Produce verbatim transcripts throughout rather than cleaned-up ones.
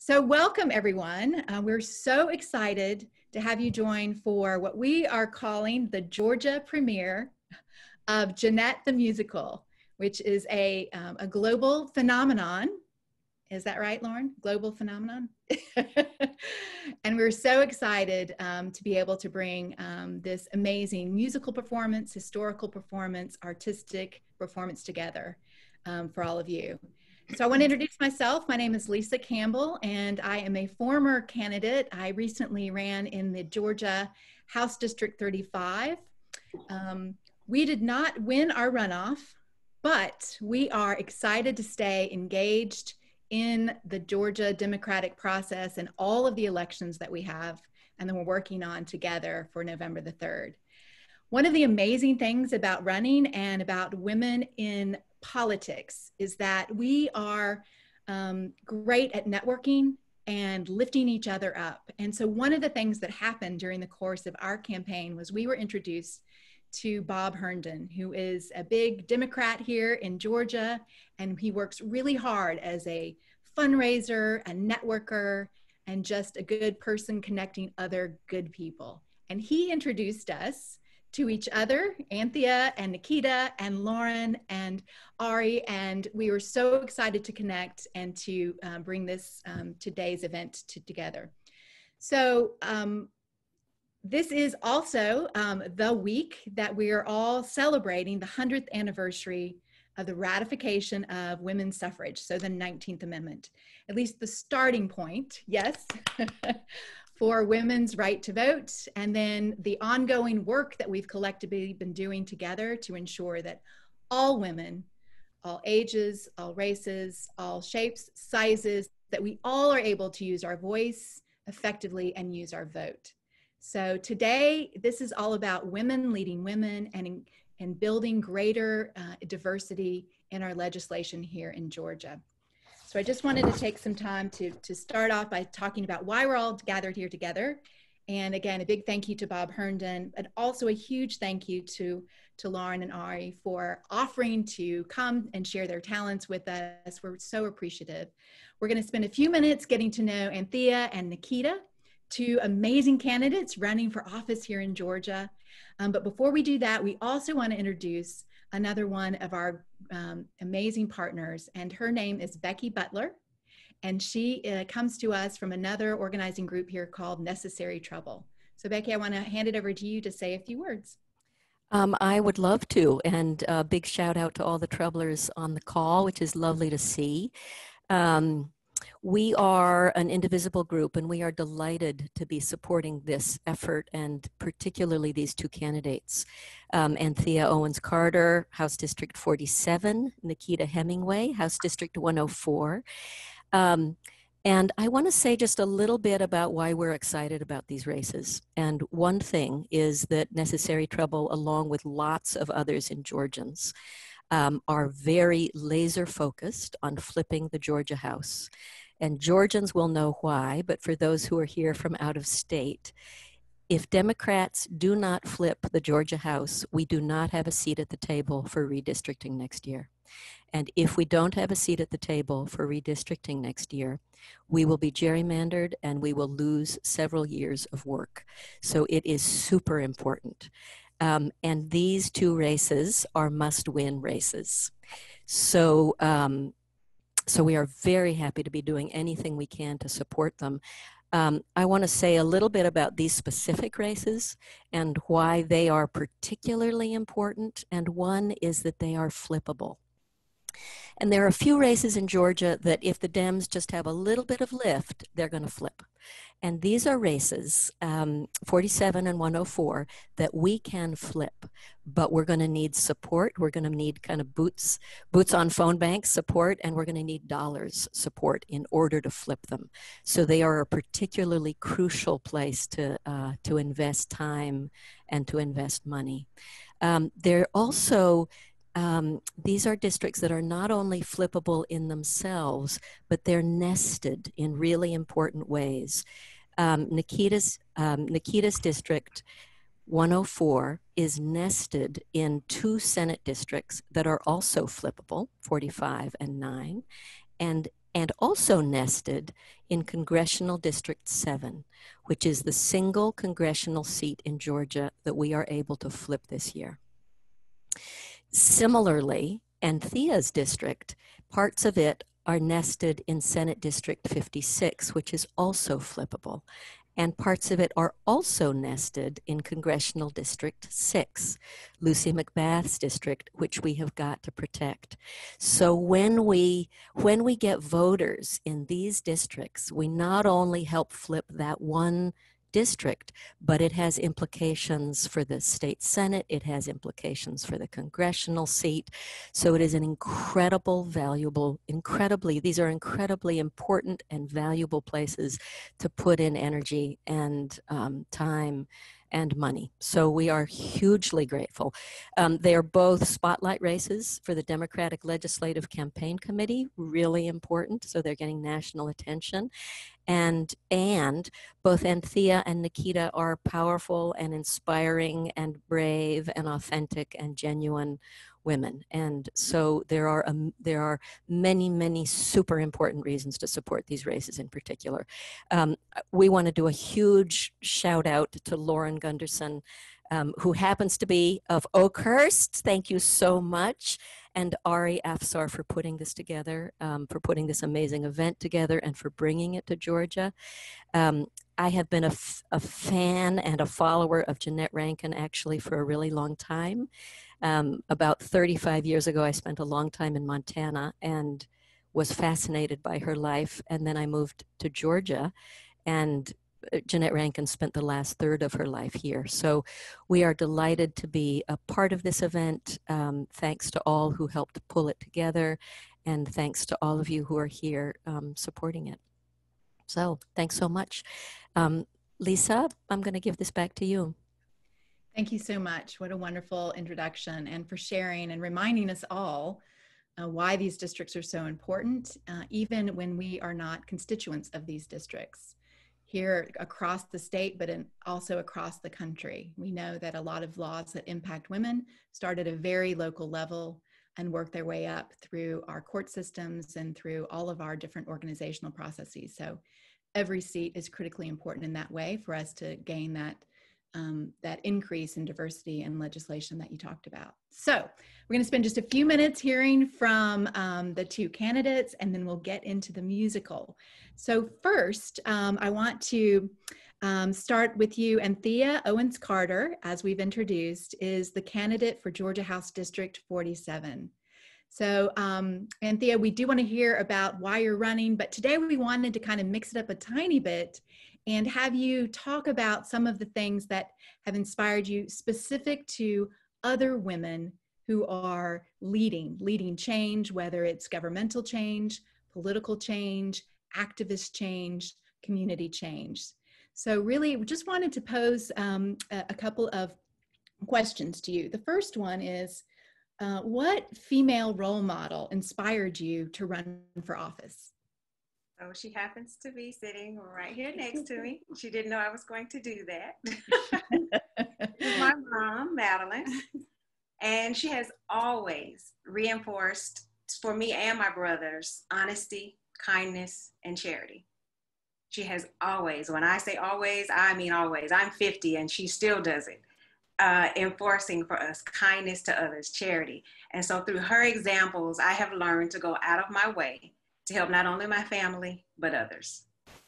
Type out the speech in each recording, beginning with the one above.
So welcome everyone. Uh, we're so excited to have you join for what we are calling the Georgia premiere of Jeannette the Musical, which is a, um, a global phenomenon. Is that right, Lauren? Global phenomenon? And we're so excited um, to be able to bring um, this amazing musical performance, historical performance, artistic performance together um, for all of you. So I want to introduce myself. My name is Lisa Campbell, and I am a former candidate. I recently ran in the Georgia House District thirty-five. Um, we did not win our runoff, but we are excited to stay engaged in the Georgia democratic process and all of the elections that we have and that we're working on together for November the third. One of the amazing things about running and about women in politics is that we are um, great at networking and lifting each other up. And so one of the things that happened during the course of our campaign was we were introduced to Bob Herndon, who is a big Democrat here in Georgia, and he works really hard as a fundraiser, a networker, and just a good person connecting other good people. And he introduced us to each other, Anthia and Nakita and Lauren and Ari, and we were so excited to connect and to um, bring this um, today's event to, together. So um, this is also um, the week that we are all celebrating the hundredth anniversary of the ratification of women's suffrage, so the nineteenth Amendment, at least the starting point, yes, for women's right to vote, and then the ongoing work that we've collectively been doing together to ensure that all women, all ages, all races, all shapes, sizes, that we all are able to use our voice effectively and use our vote. So today, this is all about women leading women and, and building greater uh, diversity in our legislation here in Georgia. So I just wanted to take some time to, to start off by talking about why we're all gathered here together. And again, a big thank you to Bob Herndon, and also a huge thank you to, to Lauren and Ari for offering to come and share their talents with us. We're so appreciative. We're going to spend a few minutes getting to know Anthia and Nakita, two amazing candidates running for office here in Georgia. Um, but before we do that, we also want to introduce another one of our um, amazing partners, and her name is Becky Butler, and she uh, comes to us from another organizing group here called Necessary Trouble. So Becky, I want to hand it over to you to say a few words. Um, I would love to, and a big shout out to all the troublers on the call, which is lovely to see. Um, We are an indivisible group, and we are delighted to be supporting this effort, and particularly these two candidates, um, Anthia Owens Carter, House District forty-seven, Nakita Hemingway, House District one oh four. Um, and I want to say just a little bit about why we're excited about these races. And one thing is that Necessary Trouble, along with lots of others in Georgians, Um, are very laser focused on flipping the Georgia House. And Georgians will know why, but for those who are here from out of state, if Democrats do not flip the Georgia House, we do not have a seat at the table for redistricting next year. And if we don't have a seat at the table for redistricting next year, we will be gerrymandered and we will lose several years of work. So it is super important. Um, and these two races are must-win races. So, um, so we are very happy to be doing anything we can to support them. Um, I want to say a little bit about these specific races and why they are particularly important. And one is that they are flippable. And there are a few races in Georgia that if the Dems just have a little bit of lift, they're going to flip. And these are races, um, forty-seven and one oh four, that we can flip, but we're going to need support. We're going to need kind of boots, boots on phone bank support, and we're going to need dollars support in order to flip them. So they are a particularly crucial place to, uh, to invest time and to invest money. Um, they're also Um, these are districts that are not only flippable in themselves, but they're nested in really important ways. Um, Nakita's, um, Nakita's district one oh four is nested in two Senate districts that are also flippable, forty-five and nine. And and also nested in Congressional District seven, which is the single congressional seat in Georgia that we are able to flip this year. Similarly, Anthia's district, parts of it are nested in Senate District fifty-six, which is also flippable. And parts of it are also nested in Congressional District six, Lucy McBath's district, which we have got to protect. So when we, when we get voters in these districts, we not only help flip that one district, but it has implications for the state Senate, it has implications for the congressional seat. So it is an incredible, valuable, incredibly, these are incredibly important and valuable places to put in energy and um, time and money. So we are hugely grateful. Um, they are both spotlight races for the Democratic Legislative Campaign Committee, really important, so they're getting national attention. And, and both Anthia and Nakita are powerful and inspiring and brave and authentic and genuine women. And so there are, um, there are many, many super important reasons to support these races in particular. Um, we want to do a huge shout out to Lauren Gunderson, um, who happens to be of Oakhurst. Thank you so much. And Ari Afsar for putting this together, um, for putting this amazing event together and for bringing it to Georgia. Um, I have been a, f a fan and a follower of Jeannette Rankin actually for a really long time. Um, about thirty-five years ago, I spent a long time in Montana and was fascinated by her life. And then I moved to Georgia, and Jeannette Rankin spent the last third of her life here. So we are delighted to be a part of this event. Um, thanks to all who helped pull it together, and thanks to all of you who are here um, supporting it. So thanks so much. Um, Lisa, I'm going to give this back to you. Thank you so much. What a wonderful introduction, and for sharing and reminding us all uh, why these districts are so important, uh, even when we are not constituents of these districts. Here across the state, but in also across the country. We know that a lot of laws that impact women start at a very local level and work their way up through our court systems and through all of our different organizational processes. So every seat is critically important in that way for us to gain that, um, that increase in diversity and legislation that you talked about. So we're going to spend just a few minutes hearing from um, the two candidates, and then we'll get into the musical. So first, um, I want to um, start with you. Anthia Owens Carter, as we've introduced, is the candidate for Georgia House District forty-seven. So um, Anthia, we do want to hear about why you're running, but today we wanted to kind of mix it up a tiny bit and have you talk about some of the things that have inspired you specific to other women who are leading, leading change, whether it's governmental change, political change, activist change, community change. So really, we just wanted to pose um, a, a couple of questions to you. The first one is, uh, what female role model inspired you to run for office? Oh, she happens to be sitting right here next to me. She didn't know I was going to do that. My mom, Madeline, and she has always reinforced for me and my brothers honesty, kindness, and charity. She has always, when I say always, I mean always. I'm fifty and she still does it, uh, enforcing for us kindness to others, charity. And so through her examples, I have learned to go out of my way to help not only my family, but others.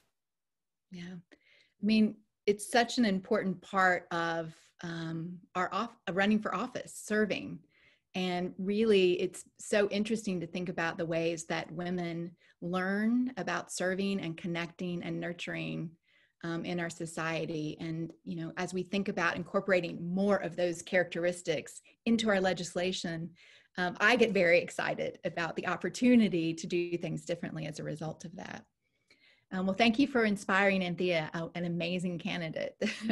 Yeah, I mean, it's such an important part of um, our off, running for office, serving. And really, it's so interesting to think about the ways that women learn about serving and connecting and nurturing um, in our society. And, you know, as we think about incorporating more of those characteristics into our legislation, um, I get very excited about the opportunity to do things differently as a result of that. Um, well, thank you for inspiring Anthia, uh, an amazing candidate.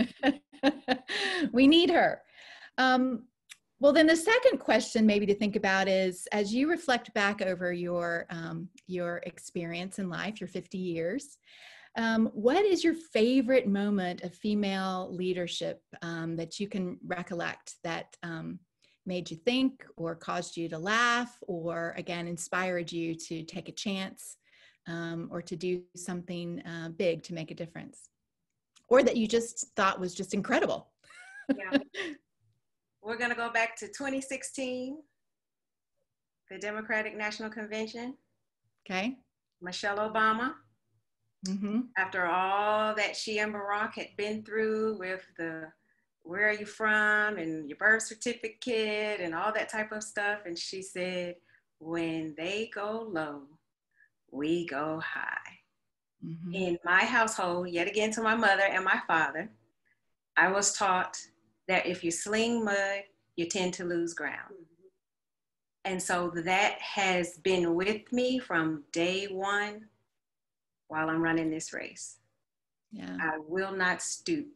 We need her. Um, Well, then the second question maybe to think about is, as you reflect back over your, um, your experience in life, your fifty years, um, what is your favorite moment of female leadership um, that you can recollect that um, made you think or caused you to laugh or, again, inspired you to take a chance um, or to do something uh, big to make a difference, or that you just thought was just incredible? Yeah. We're going to go back to twenty sixteen, the Democratic National Convention. Okay. Michelle Obama. Mm-hmm. After all that she and Barack had been through with the where are you from and your birth certificate and all that type of stuff. And she said, when they go low, we go high. Mm-hmm. In my household, yet again to my mother and my father, I was taught that if you sling mud, you tend to lose ground. Mm-hmm. And so that has been with me from day one while I'm running this race. Yeah. I will not stoop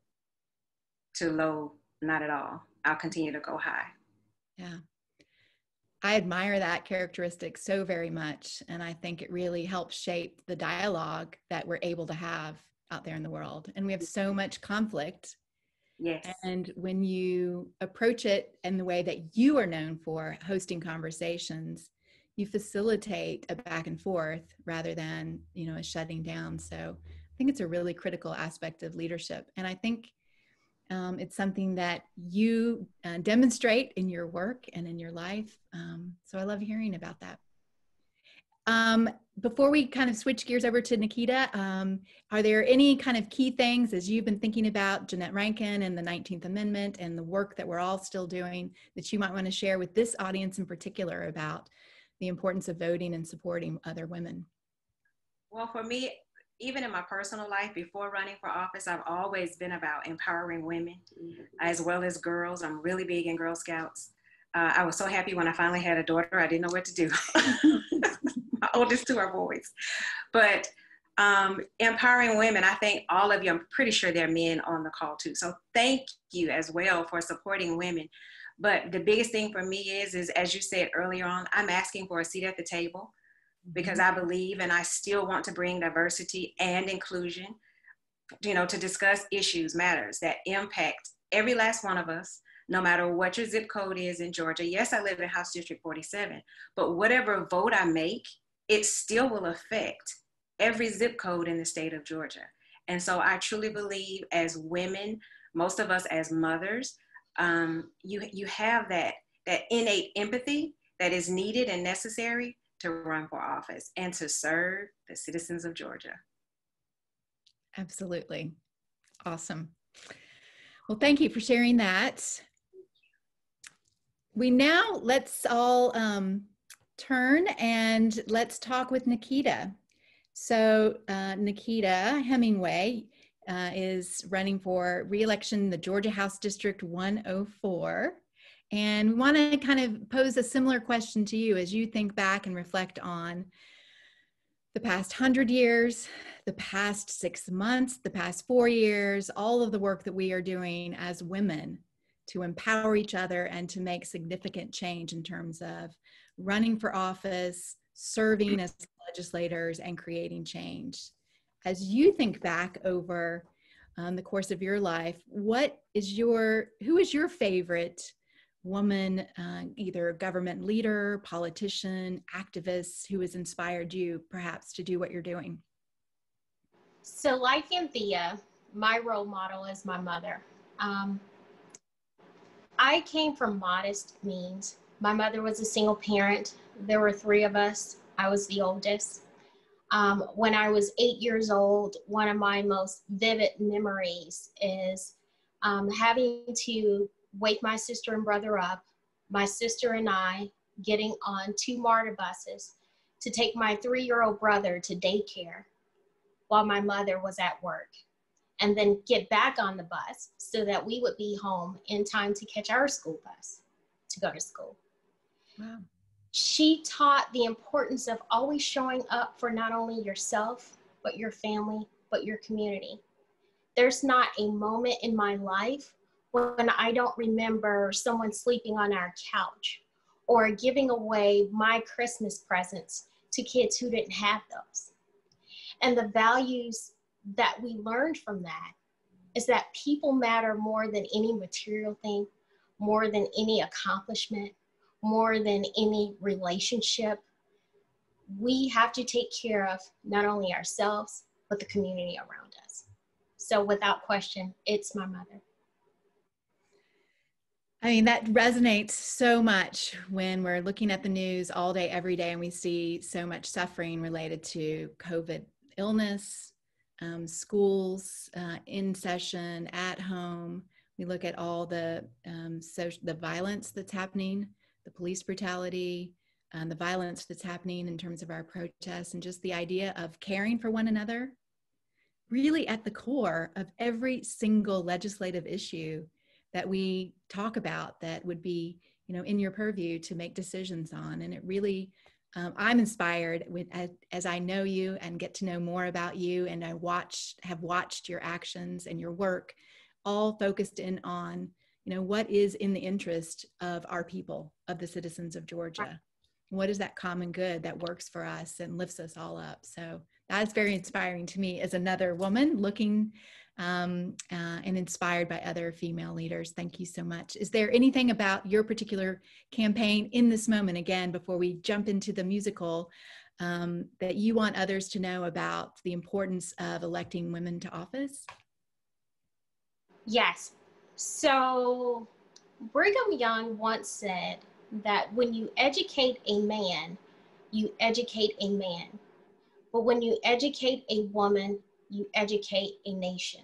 to low, not at all. I'll continue to go high. Yeah. I admire that characteristic so very much. And I think it really helps shape the dialogue that we're able to have out there in the world. And we have so much conflict. Yes. And when you approach it in the way that you are known for, hosting conversations, you facilitate a back and forth rather than, you know, a shutting down. So I think it's a really critical aspect of leadership. And I think um, it's something that you uh, demonstrate in your work and in your life. Um, so I love hearing about that. Um, before we kind of switch gears over to Nakita, um, are there any kind of key things as you've been thinking about Jeannette Rankin and the nineteenth Amendment and the work that we're all still doing that you might want to share with this audience in particular about the importance of voting and supporting other women? Well, for me, even in my personal life, before running for office, I've always been about empowering women mm-hmm. as well as girls. I'm really big in Girl Scouts. Uh, I was so happy when I finally had a daughter. I didn't know what to do. My oldest two are boys. But um, empowering women, I think all of you, I'm pretty sure there are men on the call too. So thank you as well for supporting women. But the biggest thing for me is, is as you said earlier on, I'm asking for a seat at the table because I believe and I still want to bring diversity and inclusion, you know, to discuss issues, matters that impact every last one of us, no matter what your zip code is in Georgia. Yes, I live in House District forty-seven, but whatever vote I make, it still will affect every zip code in the state of Georgia. And so I truly believe as women, most of us as mothers, um, you, you have that, that innate empathy that is needed and necessary to run for office and to serve the citizens of Georgia. Absolutely. Awesome. Well, thank you for sharing that. We now, let's all um, turn and let's talk with Nakita. So uh, Nakita Hemingway uh, is running for re-election in the Georgia House District one oh four. And we want to kind of pose a similar question to you as you think back and reflect on the past hundred years, the past six months, the past four years, all of the work that we are doing as women to empower each other and to make significant change in terms of running for office, serving as legislators, and creating change. As you think back over um, the course of your life, what is your, who is your favorite woman, uh, either government leader, politician, activist, who has inspired you perhaps to do what you're doing? So like Anthia, my role model is my mother. Um, I came from modest means. My mother was a single parent. There were three of us. I was the oldest. Um, when I was eight years old, one of my most vivid memories is um, having to wake my sister and brother up, my sister and I getting on two MARTA buses to take my three-year-old brother to daycare while my mother was at work, and then get back on the bus so that we would be home in time to catch our school bus to go to school. Wow. She taught the importance of always showing up for not only yourself, but your family, but your community. There's not a moment in my life when I don't remember someone sleeping on our couch or giving away my Christmas presents to kids who didn't have those. And the values that we learned from that is that people matter more than any material thing, more than any accomplishment, more than any relationship. we have to take care of not only ourselves, but the community around us. So without question, it's my mother. I mean, that resonates so much when we're looking at the news all day, every day, and we see so much suffering related to COVID illness, um, schools uh, in session, at home. We look at all the um, social, the violence that's happening, the police brutality, um, the violence that's happening in terms of our protests, and just the idea of caring for one another, really at the core of every single legislative issue that we talk about that would be, you know, in your purview to make decisions on. And it really, um, I'm inspired with, as, as I know you and get to know more about you, and I watch, have watched your actions and your work, all focused in on, you know, what is in the interest of our people, of the citizens of Georgia. What is that common good that works for us and lifts us all up? So that's very inspiring to me as another woman looking um, uh, and inspired by other female leaders. Thank you so much. Is there anything about your particular campaign in this moment, again, before we jump into the musical, um, that you want others to know about the importance of electing women to office? Yes. So Brigham Young once said that when you educate a man, you educate a man. But when you educate a woman, you educate a nation.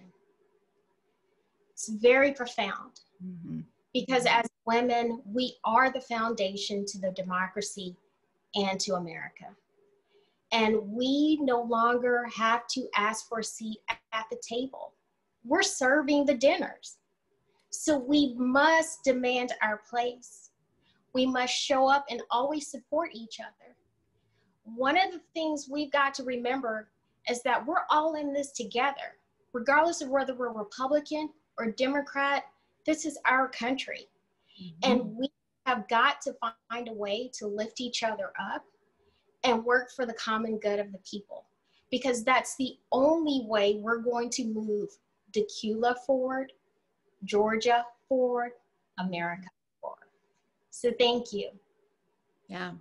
It's very profound, mm-hmm. because as women, we are the foundation to the democracy and to America. And we no longer have to ask for a seat at the table. We're serving the dinners. So we must demand our place. We must show up and always support each other. One of the things we've got to remember is that we're all in this together. Regardless of whether we're Republican or Democrat, this is our country. Mm-hmm. And we have got to find a way to lift each other up and work for the common good of the people, because that's the only way we're going to move Nakita forward, Georgia forward, America forward. So thank you. Yeah,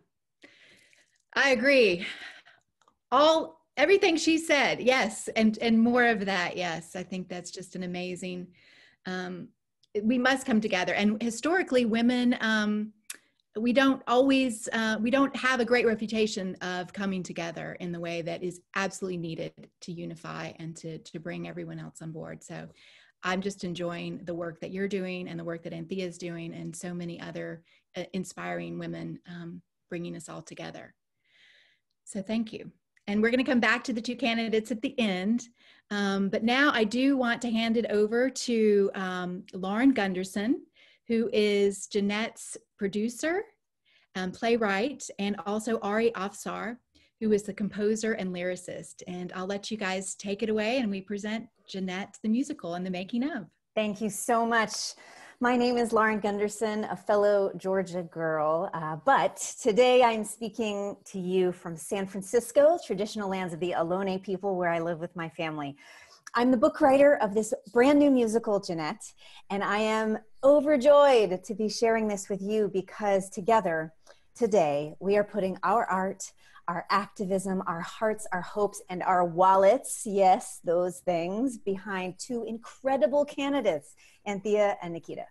I agree. All everything she said, yes, and and more of that, yes. I think that's just an amazing. Um, we must come together, and historically, women. Um, we don't always, uh, we don't have a great reputation of coming together in the way that is absolutely needed to unify and to, to bring everyone else on board. So I'm just enjoying the work that you're doing and the work that Anthia is doing, and so many other uh, inspiring women um, bringing us all together. So thank you. And we're going to come back to the two candidates at the end. Um, but now I do want to hand it over to um, Lauren Gunderson, who is Jeannette's producer, um, playwright, and also Ari Afsar, who is the composer and lyricist. And I'll let you guys take it away, and we present Jeannette the Musical and the making of. Thank you so much. My name is Lauren Gunderson, a fellow Georgia girl, uh, but today I'm speaking to you from San Francisco, traditional lands of the Ohlone people, where I live with my family. I'm the book writer of this brand new musical, Jeannette, and I am overjoyed to be sharing this with you because together, today, we are putting our art, our activism, our hearts, our hopes, and our wallets, yes, those things, behind two incredible candidates, Anthia and Nakita.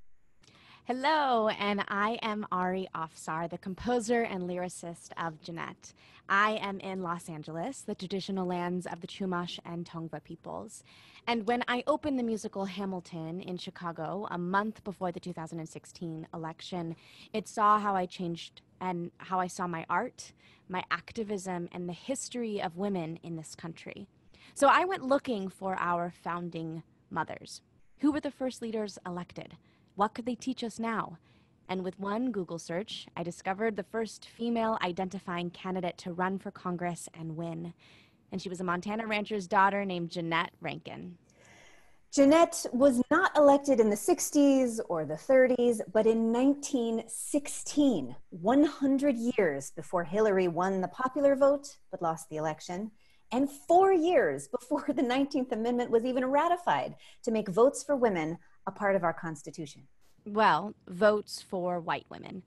Hello, and I am Ari Afsar, the composer and lyricist of Jeannette. I am in Los Angeles, the traditional lands of the Chumash and Tongva peoples. And when I opened the musical Hamilton in Chicago a month before the two thousand sixteen election, it saw how I changed and how I saw my art, my activism, and the history of women in this country. So I went looking for our founding mothers. Who were the first leaders elected? What could they teach us now? And with one Google search, I discovered the first female identifying candidate to run for Congress and win. And she was a Montana rancher's daughter named Jeannette Rankin. Jeannette was not elected in the sixties or the thirties, but in nineteen sixteen, one hundred years before Hillary won the popular vote but lost the election, and four years before the nineteenth Amendment was even ratified to make votes for women a part of our Constitution. Well, votes for white women.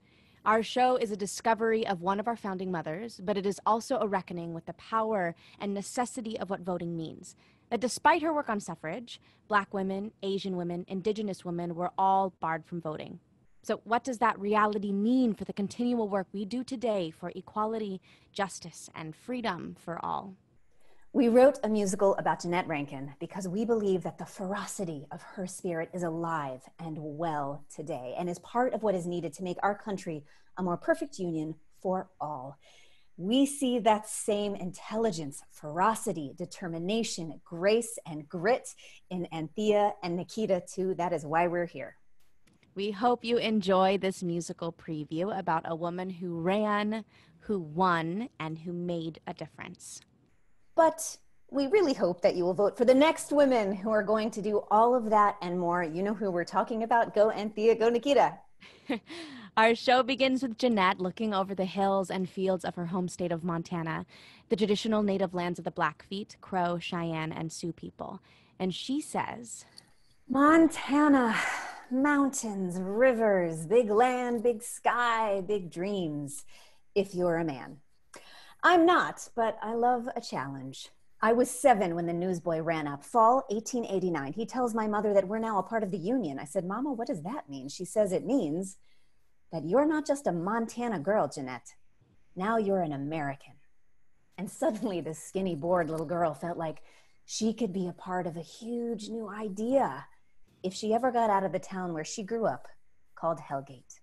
Our show is a discovery of one of our founding mothers, but it is also a reckoning with the power and necessity of what voting means. That despite her work on suffrage, Black women, Asian women, Indigenous women were all barred from voting. So what does that reality mean for the continual work we do today for equality, justice, and freedom for all? We wrote a musical about Jeannette Rankin because we believe that the ferocity of her spirit is alive and well today and is part of what is needed to make our country a more perfect union for all. We see that same intelligence, ferocity, determination, grace, and grit in Anthia and Nakita too. That is why we're here. We hope you enjoy this musical preview about a woman who ran, who won, and who made a difference. But we really hope that you will vote for the next women who are going to do all of that and more. You know who we're talking about. Go Anthia, go Nakita. Our show begins with Jeannette looking over the hills and fields of her home state of Montana, the traditional native lands of the Blackfeet, Crow, Cheyenne, and Sioux people. And she says, Montana, mountains, rivers, big land, big sky, big dreams, if you're a man. I'm not, but I love a challenge. I was seven when the newsboy ran up, fall eighteen eighty-nine. He tells my mother that we're now a part of the Union. I said, Mama, what does that mean? She says it means that you're not just a Montana girl, Jeannette. Now you're an American. And suddenly this skinny, bored little girl felt like she could be a part of a huge new idea if she ever got out of the town where she grew up, called Hellgate.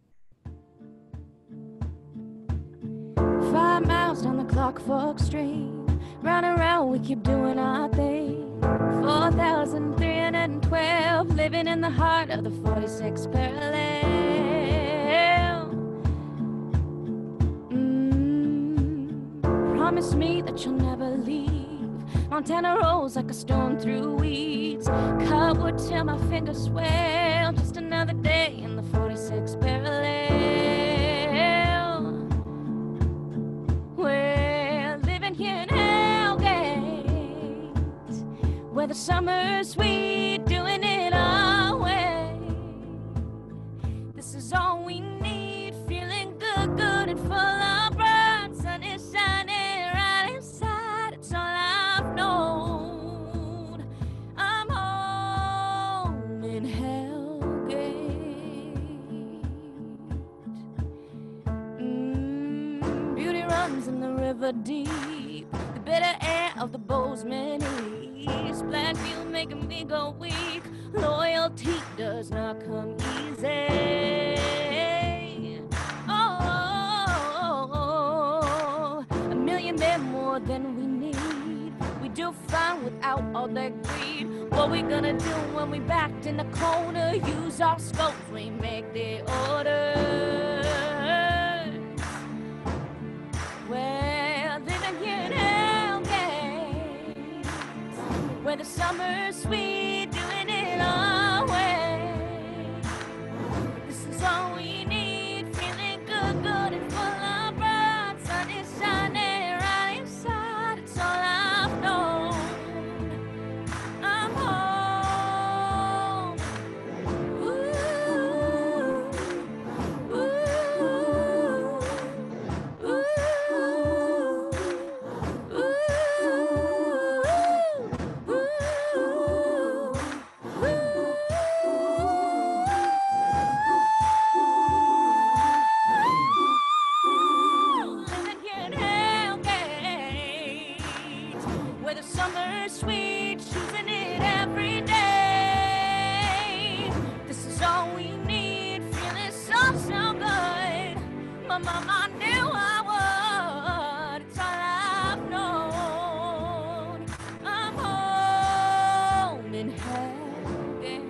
Five miles down the Clock Fork Street, round and round we keep doing our thing. four thousand three hundred twelve, living in the heart of the forty-sixth parallel. Mm, promise me that you'll never leave. Montana rolls like a storm through weeds. Cut wood till my fingers swell. Just another day in the forty-sixth parallel. We're living here in Hellgate, where the summer's sweet, doing it our way. This is all we need, feeling good, good and full of pride. Sun is shining right inside, it's all I've known. I'm home in Hellgate. Mm, beauty runs in the river deep, the bitter air of the Bozeman East. Blackfield making me go weak, loyalty does not come easy. Oh, a million men more than we need. We do fine without all that greed. What we gonna do when we backed in the corner? Use our scopes, we make the orders. We're living here in Hellgate, where the summer's sweet, doing it our way. This is all we need, feeling good, good and full of pride. Sun is shining right inside, it's all I've known. I'm home. Ooh, ooh, ooh, ooh. Living here in Hellgate, where the summer's sweet, choosing it every day. This is all we need, feeling so, so good. My mama knew I would, it's all I've known. I'm home in Hellgate.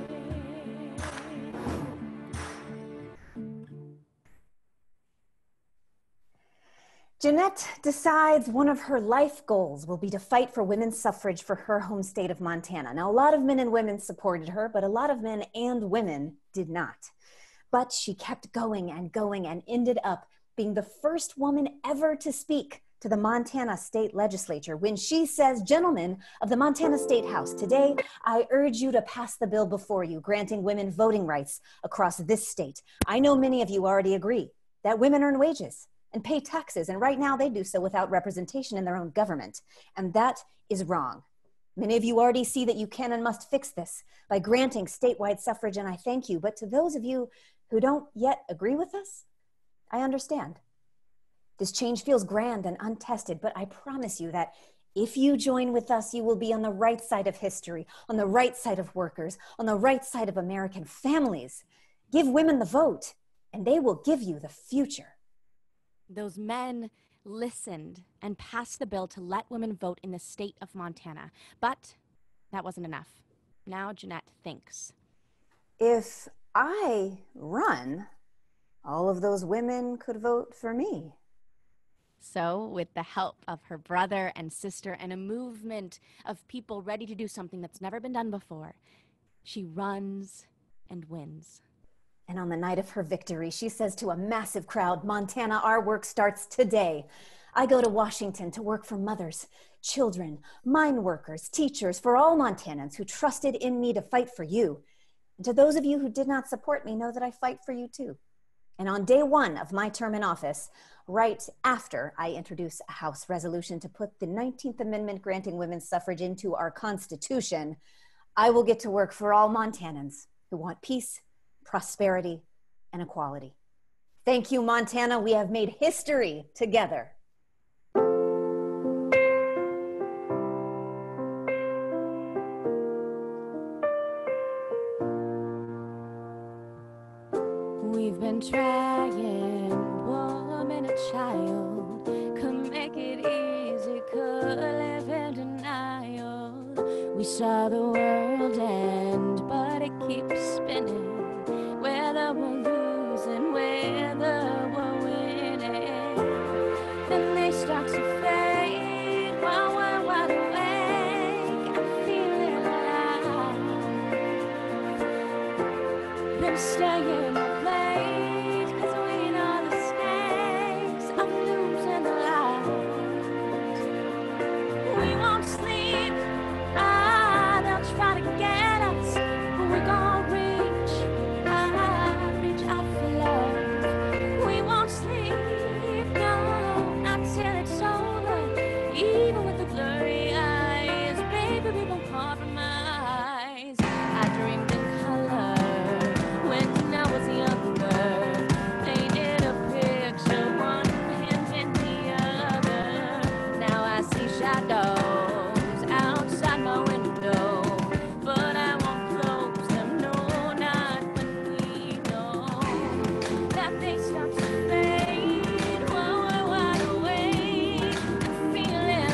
Jeannette decides one of her life goals will be to fight for women's suffrage for her home state of Montana. Now, a lot of men and women supported her, but a lot of men and women did not. But she kept going and going and ended up being the first woman ever to speak to the Montana State Legislature when she says, gentlemen of the Montana State House, today I urge you to pass the bill before you, granting women voting rights across this state. I know many of you already agree that women earn wages and pay taxes, and right now they do so without representation in their own government, and that is wrong. Many of you already see that you can and must fix this by granting statewide suffrage, and I thank you. But to those of you who don't yet agree with us, I understand. This change feels grand and untested, but I promise you that if you join with us, you will be on the right side of history, on the right side of workers, on the right side of American families. Give women the vote, and they will give you the future. Those men listened and passed the bill to let women vote in the state of Montana. But that wasn't enough. Now Jeannette thinks. If I run, all of those women could vote for me. So, with the help of her brother and sister and a movement of people ready to do something that's never been done before, she runs and wins. And on the night of her victory, she says to a massive crowd, Montana, our work starts today. I go to Washington to work for mothers, children, mine workers, teachers, for all Montanans who trusted in me to fight for you. And to those of you who did not support me, know that I fight for you too. And on day one of my term in office, right after I introduce a House resolution to put the nineteenth Amendment granting women's suffrage into our Constitution, I will get to work for all Montanans who want peace, prosperity, and equality. Thank you, Montana. We have made history together. We've been trying, woman and child, could make it easy, could live in denial. We saw the world end, but it keeps spinning. Whether we're losing, whether we're winning, then they start to fade while we're wide awake and feeling alive. Been staying up late, cause we know the stakes of losing the light. We won't sleep, ah, they'll try to get us, but we're gonna reach, ah, reach out for love. We won't sleep, no, not till it's over, even with the blurry eyes, baby, we won't compromise. I dreamed in color when I was younger, painted a picture, one hand in the other. Now I see shadows outside my window, but I won't close them, no, not when we know that they start to fade while we're wide awake and feeling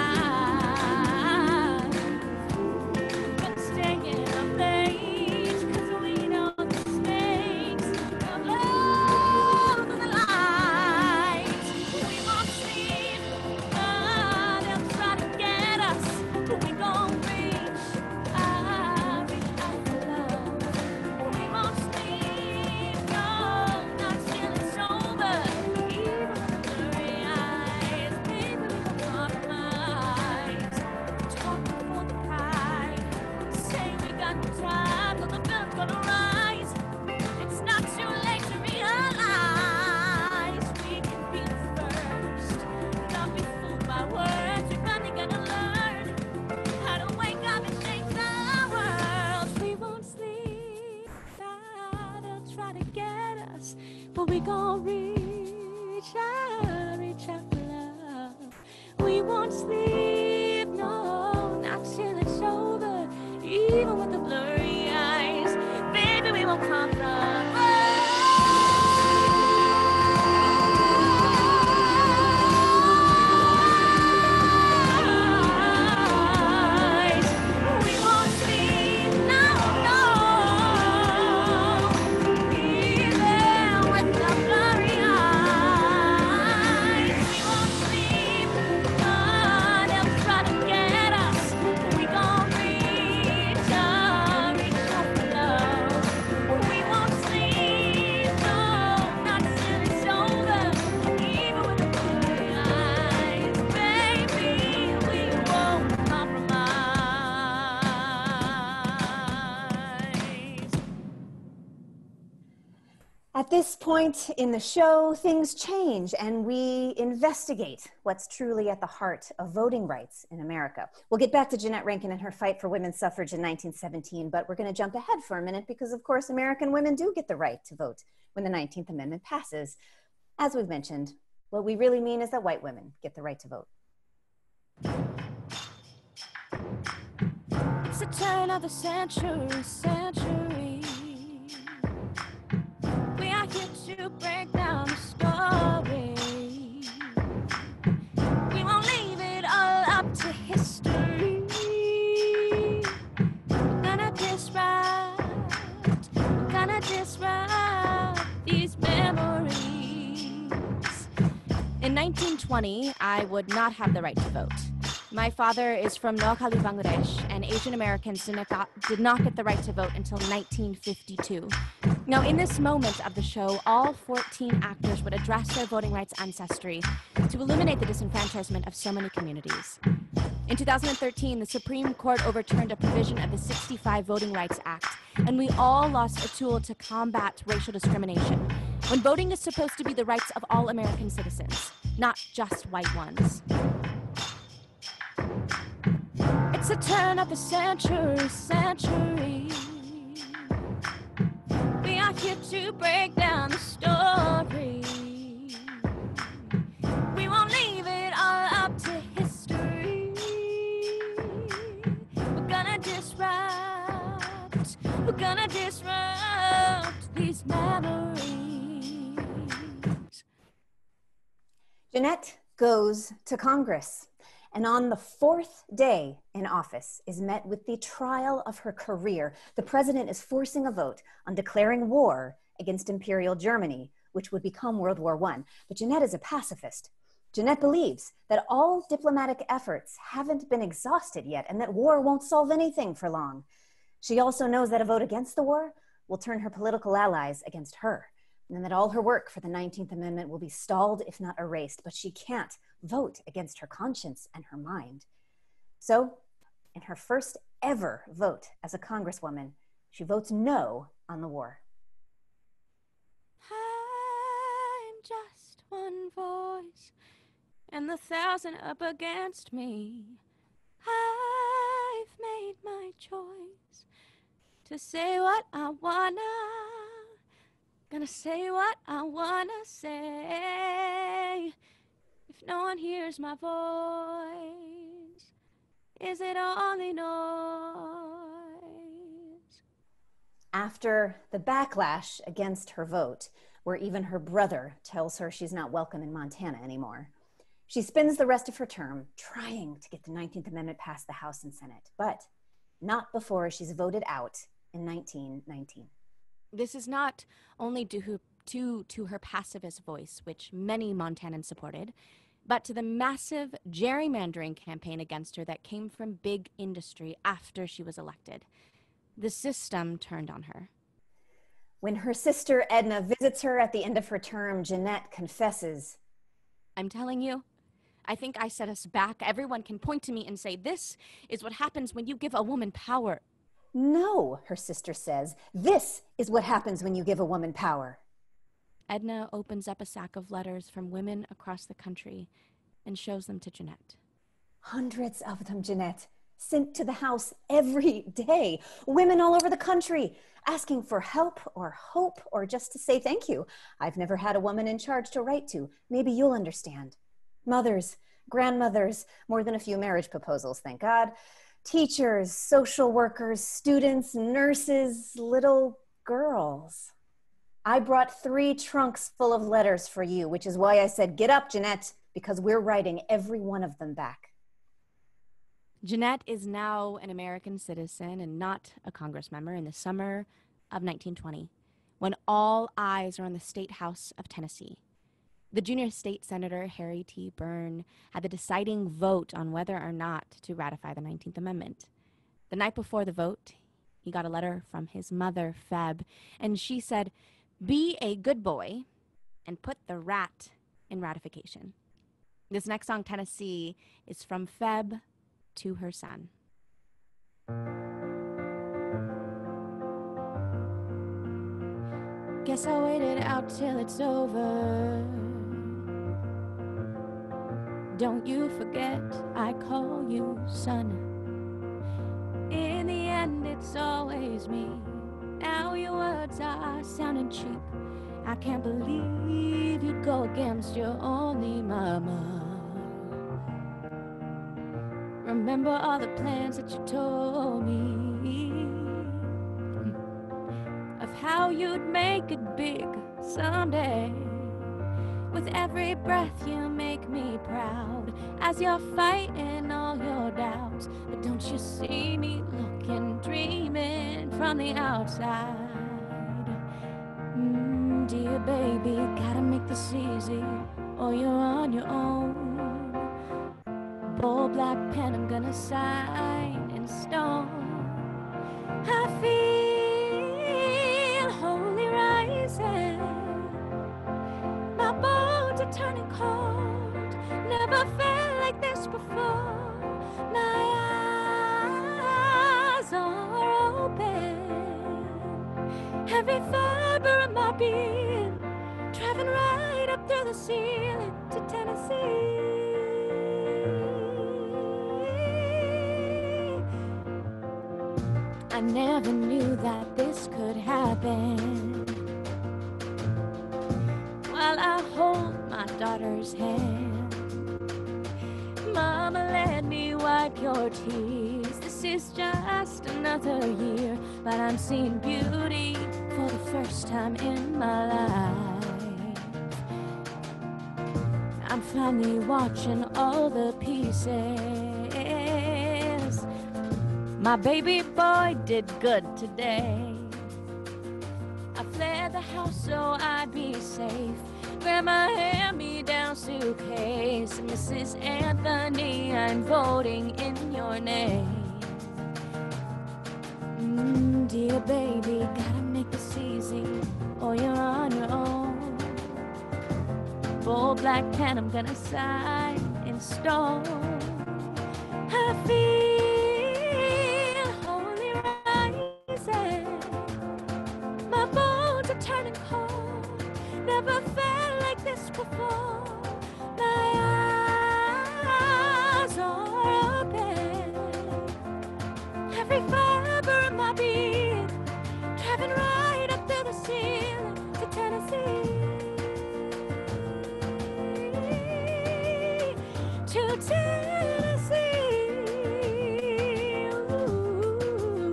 alive. But staying up late, cause we know the stakes of love and the light. We won't sleep, ah, they'll try to get us, but we gon' reach, ah, reach out for love. We won't sleep, no, not till it's over, even with the blurry eyes, baby, we won't compromise. Talking for the pride, say we got no time, till the bill's gonna rise. It's not too late to realize we can be the first, not be fooled by words. We finally gotta learn how to wake up and change the world. We won't sleep, ah, they'll try to get us, but we gon' reach out, reach out for love. We won't sleep, no, not till it's over, even with the blurry eyes, baby, we won't compromise. We won't sleep, no, no, even with the blurry eyes. We won't sleep, oh, they'll try to get us, we gon' reach out. this point in the show, things change and we investigate what's truly at the heart of voting rights in America. We'll get back to Jeannette Rankin and her fight for women's suffrage in nineteen seventeen, but we're going to jump ahead for a minute because, of course, American women do get the right to vote when the nineteenth Amendment passes. As we've mentioned, what we really mean is that white women get the right to vote. It's the turn of the century, century. We are here to break down the story. We won't leave it all up to history. We're gonna disrupt, we're gonna disrupt these memories. In nineteen twenty, I would not have the right to vote. My father is from Noakhali, Bangladesh, and Asian Americans did not, did not get the right to vote until nineteen fifty-two. Now, in this moment of the show, all fourteen actors would address their voting rights ancestry to illuminate the disenfranchisement of so many communities. In two thousand thirteen, the Supreme Court overturned a provision of the sixty-five Voting Rights Act, and we all lost a tool to combat racial discrimination, when voting is supposed to be the rights of all American citizens, not just white ones. It's a turn of the century, century. We are here to break down the story. We won't leave it all up to history. We're gonna disrupt, we're gonna disrupt these memories. Jeannette goes to Congress, and on the fourth day in office is met with the trial of her career. The president is forcing a vote on declaring war against Imperial Germany, which would become World War One. But Jeannette is a pacifist. Jeannette believes that all diplomatic efforts haven't been exhausted yet and that war won't solve anything for long. She also knows that a vote against the war will turn her political allies against her, and that all her work for the nineteenth Amendment will be stalled, if not erased. But she can't vote against her conscience and her mind. So, in her first ever vote as a congresswoman, she votes no on the war. I'm just one voice, and the thousand up against me. I've made my choice to say what I wanna. Gonna say what I wanna say. If no one hears my voice, is it only noise? After the backlash against her vote, where even her brother tells her she's not welcome in Montana anymore, she spends the rest of her term trying to get the nineteenth Amendment past the House and Senate, but not before she's voted out in nineteen nineteen. This is not only due to, to her pacifist voice, which many Montanans supported, but to the massive gerrymandering campaign against her that came from big industry after she was elected. The system turned on her. When her sister Edna visits her at the end of her term, Jeannette confesses, I'm telling you, I think I set us back. Everyone can point to me and say, this is what happens when you give a woman power. No, her sister says, this is what happens when you give a woman power. Edna opens up a sack of letters from women across the country and shows them to Jeannette. Hundreds of them, Jeannette, sent to the House every day. Women all over the country asking for help or hope or just to say thank you. I've never had a woman in charge to write to. Maybe you'll understand. Mothers, grandmothers, more than a few marriage proposals, thank God. Teachers, social workers, students, nurses, little girls. I brought three trunks full of letters for you, which is why I said, get up, Jeannette, because we're writing every one of them back. Jeannette is now an American citizen and not a Congress member in the summer of nineteen twenty, when all eyes are on the State House of Tennessee. The junior state senator, Harry T. Byrne, had the deciding vote on whether or not to ratify the nineteenth Amendment. The night before the vote, he got a letter from his mother, Feb, and she said, be a good boy and put the rat in ratification. This next song, Tennessee, is from Feb to her son. Guess I waited out till it's over. Don't you forget I call you son. In the end it's always me. Now your words are sounding cheap. I can't believe you'd go against your only mama. Remember all the plans that you told me, of how you'd make it big someday. With every breath you make me proud, as you're fighting all your doubts. But don't you see me looking, dreaming from the outside? Mm, dear baby, gotta make this easy, or you're on your own. Bold black pen, I'm gonna sign in stone. I feel holy rising. My bones are turning cold. Never felt like this before. My eyes are open. Every fiber of my being driving right up through the ceiling to Tennessee. I never knew that this could happen. While I hold my daughter's hand, Mama, let me wipe your tears. This is just another year, but I'm seeing beauty for the first time in my life. I'm finally watching all the pieces. My baby boy did good today. I fled the house so I'd be safe. Grab my hand-me-down suitcase. Missus Anthony, I'm voting in your name. Mm, dear baby, gotta make this easy, or you're on your own. Bold black pen, I'm gonna sign in stone. I feel holy rising. My bones are turning cold. Never felt like this before. My eyes are open. Every fiber of my being driving right up through the ceiling to Tennessee. To Tennessee. Ooh.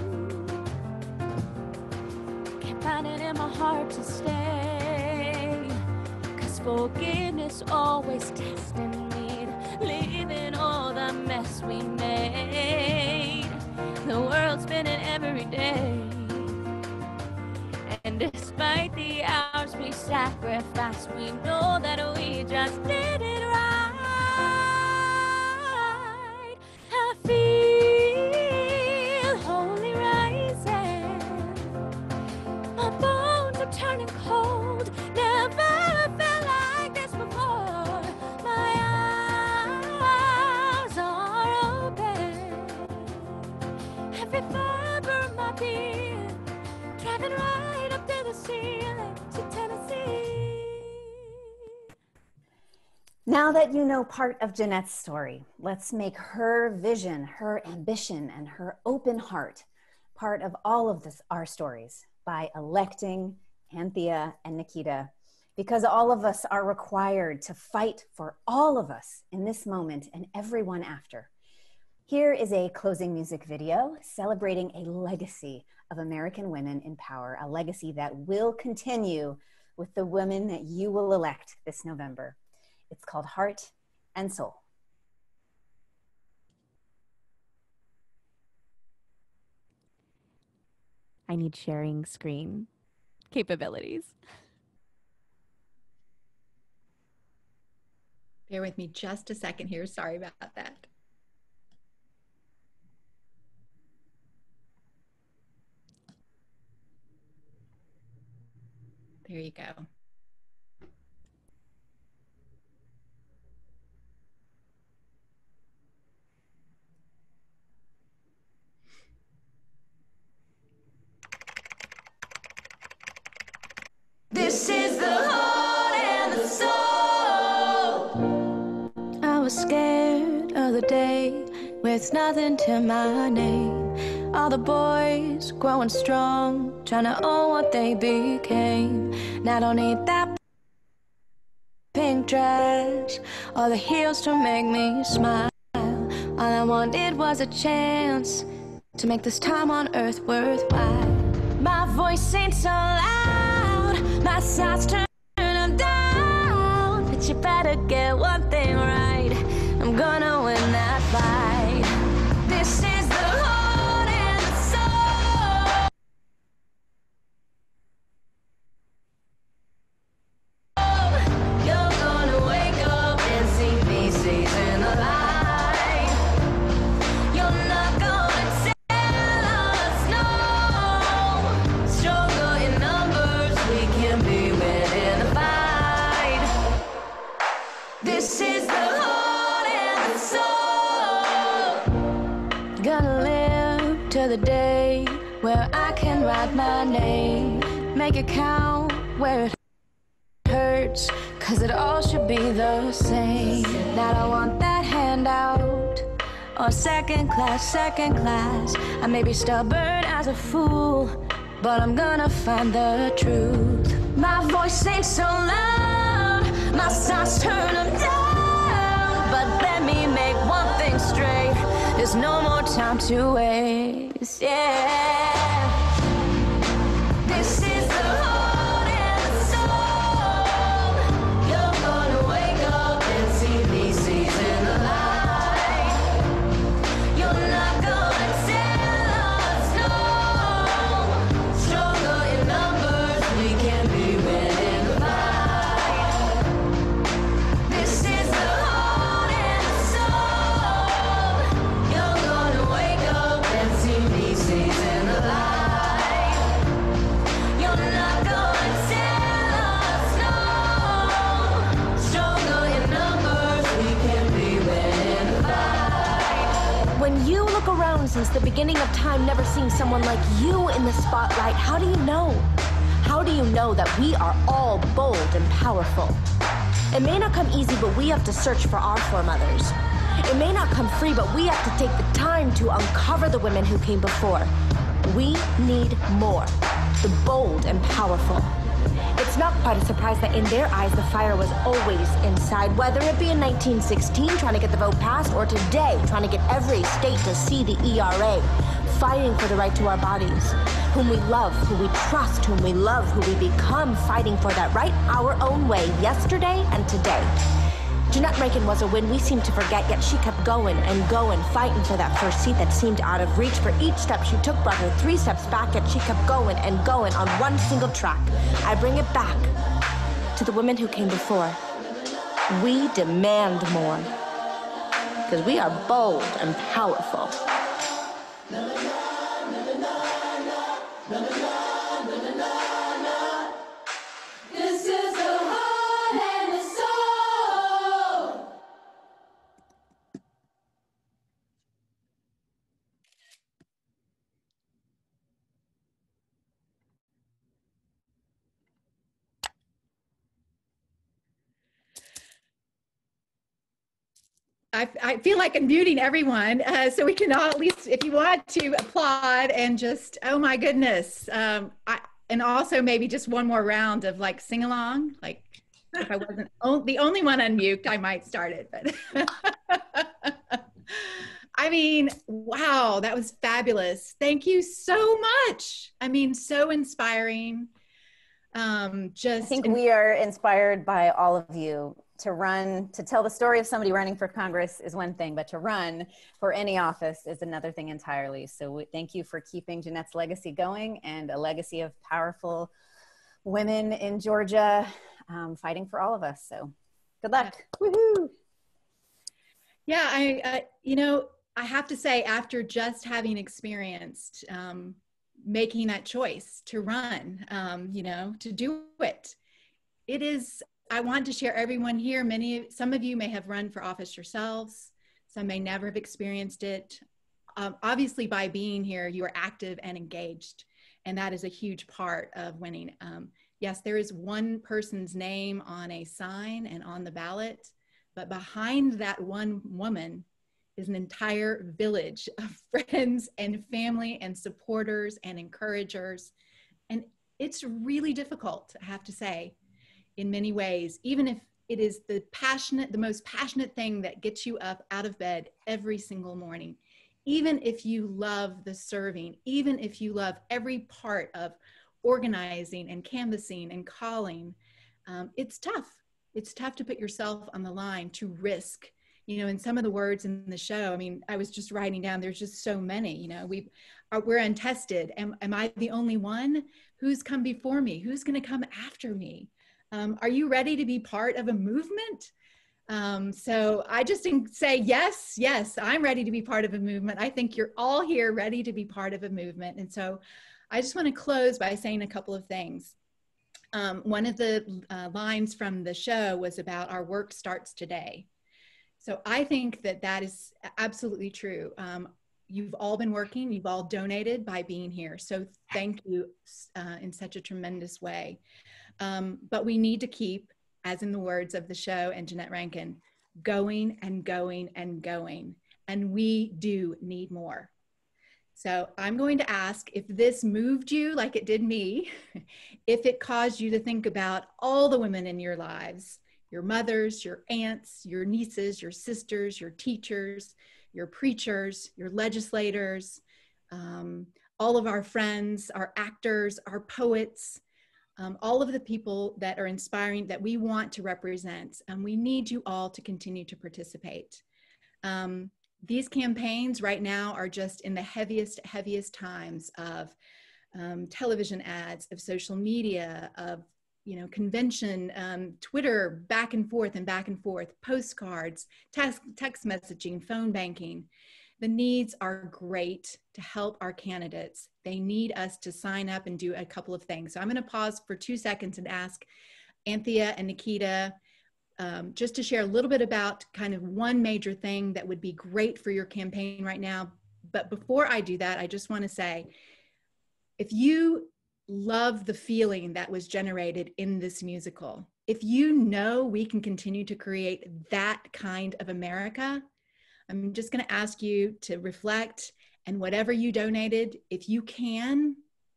Can't find it in my heart to stay, 'cause forgiveness always testing me, leaving all the mess we made. The world's spinning every day, and despite the hours we sacrificed, we know that we just did it right. I feel holy rising. My bones are turning cold. Never felt like this before. My eyes are open. Every fiber of my being driving right up to the ceiling to Tennessee. Now that you know part of Jeannette's story, let's make her vision, her ambition, and her open heart part of all of this, our stories, by electing Anthia and Nakita, because all of us are required to fight for all of us in this moment and everyone after. Here is a closing music video celebrating a legacy of American women in power, a legacy that will continue with the women that you will elect this November. It's called Heart and Soul. I need sharing screen capabilities. Bear with me just a second here. Sorry about that. There you go. it's nothing to my name. All the boys growing strong, trying to own what they became. Now I don't need that pink dress or the heels to make me smile. All I wanted was a chance to make this time on earth worthwhile. My voice ain't so loud, my sights turn them down, but you better get one thing right, I'm gonna win that fight. This is the heart and the soul. You're gonna wake up and see me seizing the light. You're not gonna tell us no. Stronger in numbers, we can be winning the fight. This is the heart and the soul. Gonna live to the day where I can write my name, make it count where it hurts, cause it all should be the same. Now I don't want that handout or second class, second class. I may be stubborn as a fool, but I'm gonna find the truth. My voice ain't so loud, my sights turn them down, but let me make one thing straight, there's no more time to waste, yeah. This is the heart and the soul. You're gonna wake up and see me seizing the light. You're not gonna tell us no. Stronger in numbers, we can be winning the fight. This is the heart and the soul. You're gonna wake up and see me seizing the light. You're not gonna tell us no. Stronger in numbers, we can be winning the fight. When you look around since the beginning of time, never seeing someone like you in the spotlight, how do you know? How do you know that we are all bold and powerful? It may not come easy, but we have to search for our foremothers. It may not come free, but we have to take the time to uncover the women who came before. We need more, the bold and powerful. It's not quite a surprise that in their eyes the fire was always inside, whether it be in nineteen sixteen trying to get the vote passed, or today trying to get every state to see the E R A, fighting for the right to our bodies, whom we love, who we trust, whom we love, who we become, fighting for that right our own way, yesterday and today. Jeannette Rankin was a win we seem to forget, yet she kept going and going, fighting for that first seat that seemed out of reach. For each step she took brought her three steps back, yet she kept going and going on one single track. I bring it back to the women who came before. We demand more, because we are bold and powerful. This is the heart and the soul. I, I feel like I'm muting everyone, uh, so we can all at least, if you want to applaud and just, oh my goodness. Um, I, and also maybe just one more round of like sing along. Like if I wasn't o- the only one on mute, I might start it. But I mean, wow, that was fabulous. Thank you so much. I mean, so inspiring. Um, just I think we are inspired by all of you. To run, to tell the story of somebody running for Congress is one thing, but to run for any office is another thing entirely. So we, thank you for keeping Jeannette's legacy going, and a legacy of powerful women in Georgia um, fighting for all of us. So good luck. Woohoo! Yeah, I, uh, you know, I have to say, after just having experienced um, making that choice to run, um, you know, to do it, it is, I want to share everyone here. Many, some of you may have run for office yourselves. Some may never have experienced it. Um, obviously, by being here, you are active and engaged, and that is a huge part of winning. Um, yes, there is one person's name on a sign and on the ballot, but behind that one woman is an entire village of friends and family and supporters and encouragers. And it's really difficult, I have to say, in many ways, even if it is the passionate, the most passionate thing that gets you up out of bed every single morning. Even if you love the serving, even if you love every part of organizing and canvassing and calling, um, it's tough. It's tough to put yourself on the line, to risk, you know, and some of the words in the show, I mean, I was just writing down, there's just so many, you know, we are, we're untested. Am, am I the only one? Who's come before me? Who's going to come after me? Um, are you ready to be part of a movement? Um, so I just say, yes, yes, I'm ready to be part of a movement. I think you're all here ready to be part of a movement. And so I just want to close by saying a couple of things. Um, one of the uh, lines from the show was about our work starts today. So I think that that is absolutely true. Um, you've all been working, you've all donated by being here. So thank you uh, in such a tremendous way. Um, but we need to keep, as in the words of the show and Jeannette Rankin, going and going and going. And we do need more. So I'm going to ask if this moved you like it did me, if it caused you to think about all the women in your lives, your mothers, your aunts, your nieces, your sisters, your teachers, your preachers, your legislators, um, all of our friends, our actors, our poets, um, all of the people that are inspiring, that we want to represent. And we need you all to continue to participate. Um, these campaigns right now are just in the heaviest, heaviest times of um, television ads, of social media, of you know, convention, um, Twitter, back and forth and back and forth, postcards, text, text messaging, phone banking. The needs are great to help our candidates. They need us to sign up and do a couple of things. So I'm gonna pause for two seconds and ask Anthia and Nakita um, just to share a little bit about kind of one major thing that would be great for your campaign right now. But before I do that, I just wanna say, if you love the feeling that was generated in this musical, if you know we can continue to create that kind of America, I'm just going to ask you to reflect, and whatever you donated, if you can,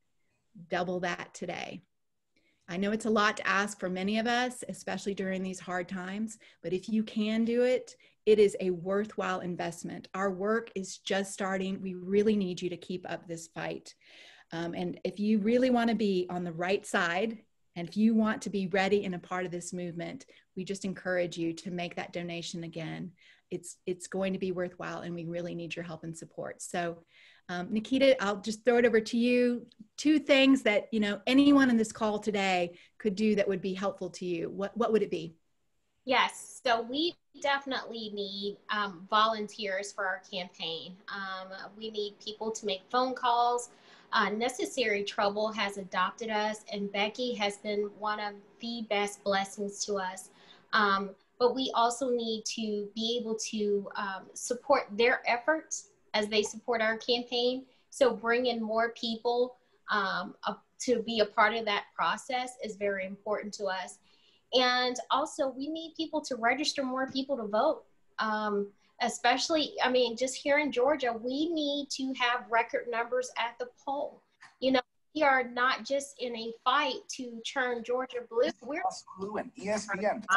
double that today. I know it's a lot to ask for many of us, especially during these hard times, but if you can do it, it is a worthwhile investment. Our work is just starting. We really need you to keep up this fight. Um, and if you really want to be on the right side, and if you want to be ready and a part of this movement, we just encourage you to make that donation again. It's, it's going to be worthwhile, and we really need your help and support. So um, Nakita, I'll just throw it over to you. Two things that, you know, anyone in this call today could do that would be helpful to you. What, what would it be? Yes, so we definitely need um, volunteers for our campaign. Um, we need people to make phone calls. Uh, Necessary Trouble has adopted us, and Becky has been one of the best blessings to us. Um, but we also need to be able to um, support their efforts as they support our campaign. So bringing more people um, up to be a part of that process is very important to us. And also we need people to register more people to vote. Um, especially, I mean, just here in Georgia, we need to have record numbers at the poll. You know, we are not just in a fight to turn Georgia blue. We're blue and E S P N.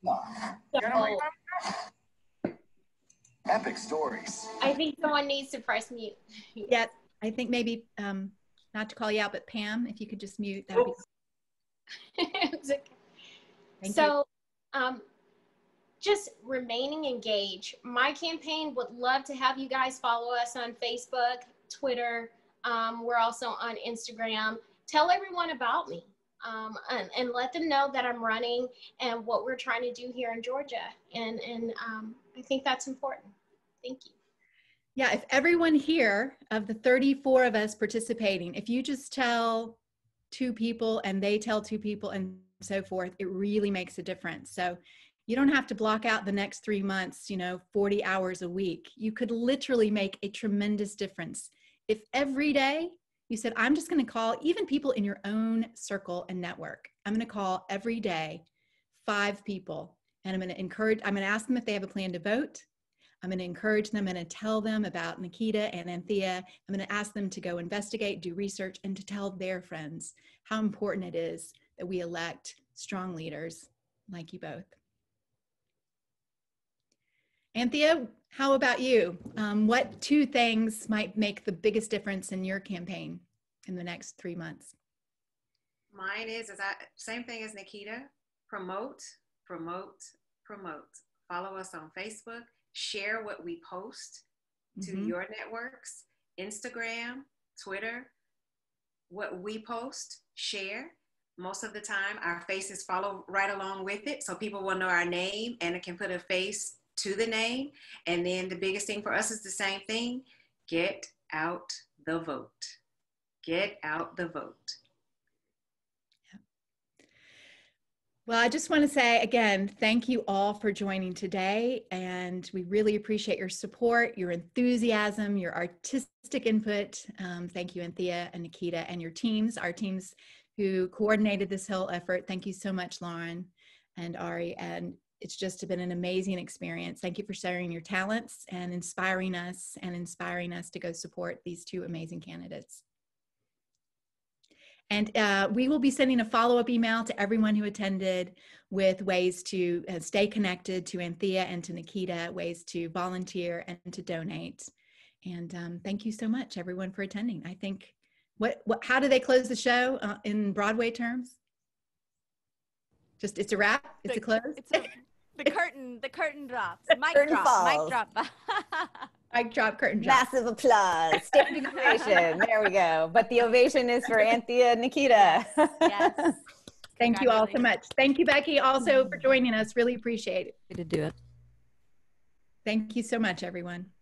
so, Epic stories. I think someone needs to press mute. Yeah, I think maybe, um, not to call you out, but Pam, if you could just mute, that would be okay. Thank so, you. um, just remaining engaged. My campaign would love to have you guys follow us on Facebook, Twitter. Um, we're also on Instagram. Tell everyone about me um, and, and let them know that I'm running and what we're trying to do here in Georgia. And, and um, I think that's important. Thank you. Yeah, if everyone here, of the thirty-four of us participating, if you just tell two people and they tell two people and so forth, it really makes a difference. So you don't have to block out the next three months, you know, forty hours a week. You could literally make a tremendous difference. If every day you said, I'm just going to call even people in your own circle and network. I'm going to call every day five people, and I'm going to encourage, I'm going to ask them if they have a plan to vote. I'm going to encourage them and to tell them about Nakita and Anthia. I'm going to ask them to go investigate, do research, and to tell their friends how important it is that we elect strong leaders like you both. Anthia, how about you? Um, what two things might make the biggest difference in your campaign in the next three months? Mine is, is I, same thing as Nakita, promote, promote, promote. Follow us on Facebook, share what we post to mm-hmm. your networks, Instagram, Twitter, what we post, share. Most of the time, our faces follow right along with it, so people will know our name and it can put a face to the name. And then the biggest thing for us is the same thing, get out the vote. Get out the vote. Well, I just want to say again, thank you all for joining today. And we really appreciate your support, your enthusiasm, your artistic input. Um, thank you, Anthia and Nakita, and your teams, our teams who coordinated this whole effort. Thank you so much, Lauren and Ari. And it's just been an amazing experience. Thank you for sharing your talents and inspiring us and inspiring us to go support these two amazing candidates. And uh, we will be sending a follow-up email to everyone who attended with ways to uh, stay connected to Anthia and to Nakita, ways to volunteer and to donate. And um, thank you so much, everyone, for attending. I think, what, what how do they close the show uh, in Broadway terms? Just, it's a wrap? It's the, a close? It's a, the curtain, the curtain drops. Mic curtain drop, falls. mic drop. Mic drop, curtain drop. Massive applause, standing ovation. There we go. But the ovation is for Anthia and Nakita. Yes. Thank you all so much. Thank you, Becky, also for joining us. Really appreciate it. Good to do it. Thank you so much, everyone.